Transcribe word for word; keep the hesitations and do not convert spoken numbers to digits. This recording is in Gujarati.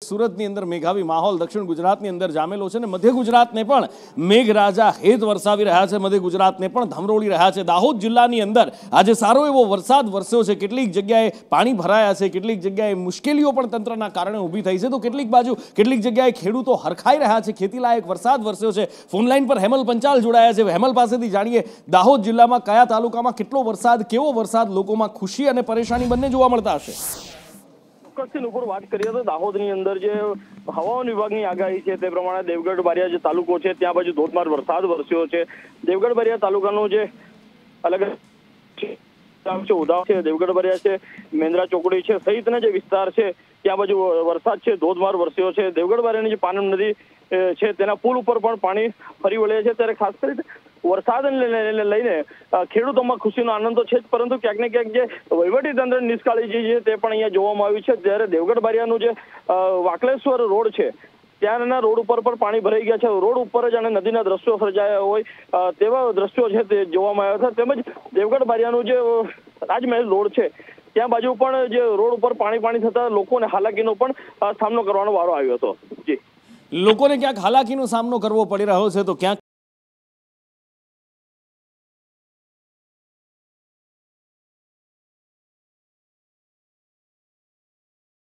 સુરતની અંદર મેઘાવી માહોલ દક્ષિણ ગુજરાતની અંદર જામેલો છે અને મધ્ય ગુજરાતને પણ મેઘરાજા હેત વરસાવી રહ્યા છે, મધ્ય ગુજરાતને પણ ધમરોળી રહ્યા છે। દાહોદ જિલ્લાની અંદર આજે સારો એવો વરસાદ વરસ્યો છે, કેટલીક જગ્યાએ પાણી ભરાયા છે, કેટલીક જગ્યાએ મુશ્કેલીઓ પણ તંત્રના કારણે ઊભી થઈ છે, તો કેટલીક બાજુ કેટલીક જગ્યાએ ખેડૂતો હરખાઈ રહ્યા છે, ખેતીલાયક વરસાદ વરસ્યો છે। ફોનલાઈન પર હેમલ પંચાલ જોડાયા છે, હેમલ પાસેથી જાણીએ દાહોદ જિલ્લામાં કયા તાલુકામાં કેટલો વરસાદ, કેવો વરસાદ, લોકોમાં ખુશી અને પરેશાની બંને જોવા મળતા હશે। ચોક્કસથી ઉપર વાત કરીએ તો દાહોદની અંદર જે હવામાન વિભાગની આગાહી છે તે પ્રમાણે દેવગઢ બારિયા જે તાલુકો છે ત્યાં બાજુ ધોધમાર વરસાદ વરસ્યો છે। દેવગઢ બારિયા તાલુકાનું જે અલગ છે ઉદાવ છે, દેવગઢ બારિયા છે, મેંદરા ચોકડી છે સહિતના જે વિસ્તાર છે ત્યાં બાજુ વરસાદ છે ધોધમાર વરસ્યો છે। દેવગઢ બારિયાની જે પાનમ નદી છે તેના પુલ ઉપર પણ પાણી ફરી વળ્યા છે, ત્યારે ખાસ કરીને વરસાદને લઈને ખેડૂતોમાં ખુશીનો આનંદ તો છે જ, પરંતુ ક્યાંક ને ક્યાંક જે વહીવટી તંત્ર નિષ્કાળજી છે તે પણ અહીંયા જોવામાં આવ્યું છે। ત્યારે દેવગઢ બારિયાનું જે વાકલેશ્વર રોડ છે ત્યાંના રોડ ઉપર પણ પાણી ભરાઈ ગયા છે, રોડ ઉપર જ અને નદીના દ્રશ્યો સર્જાયા હોય તેવા દ્રશ્યો છે તે જોવામાં આવ્યા હતા। તેમજ દેવગઢ બારિયાનું જે રાજમહેલ રોડ છે ત્યાં બાજુ પણ જે રોડ ઉપર પાણી પાણી થતા લોકોને હાલાકીનો પણ સામનો કરવાનો વારો આવ્યો હતો। જી, લોકોને ક્યાંક હાલાકીનો સામનો કરવો પડી રહ્યો છે, તો ક્યાંક